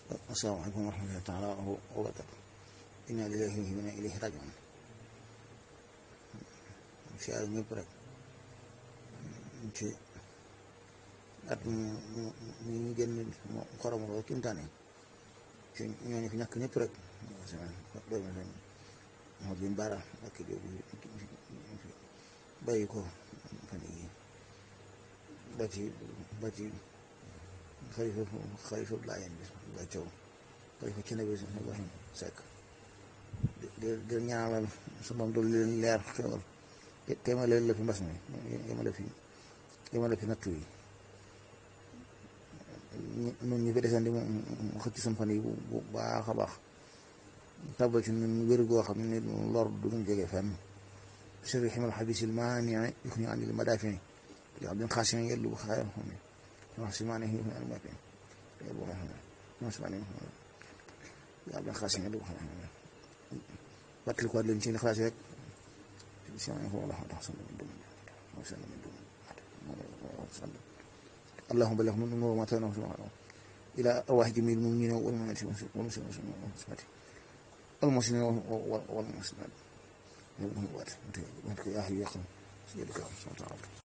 asalaamaaleykum wa rahmatullaahi taala wa barakaatu. Inna lillaahi wa inna ilayhi raaji'uun. siyaare ñëpp rek ci at ñu génn xorom lool kimtaane ci ñooñu fi ñàkk ñëpp rek doy na seen moo bin baara ak bàyyi ko fan yi ba ci xalifa Laayeen bi ba caw xalifa ci nabi Ibrahima Seck di ñaanal su moom doolu leen leer xewal téemale la fi mbas mi yemale fi nattu yi nun ñu fi deseen di mu xëcc suñ fan yi bu baax a baax tabal ci nun wér goo xam ne lor du ñu jege fenn sharri ximal xabisil maanii yux ñu andil madafini li xam din xaasimi yellu bu xaayam xam ne wax si maane yux ñu andil madafini yellu bu xam ne wax si maane yàlla din xaasimi yellu bu xam ne battali ko leen ci li xalaas rek اللهم بلغ من نور ما تنوه إلى أرواح جميع المؤمنين والمؤمنات والمسلمين والمسلمات يا حي يا قيوم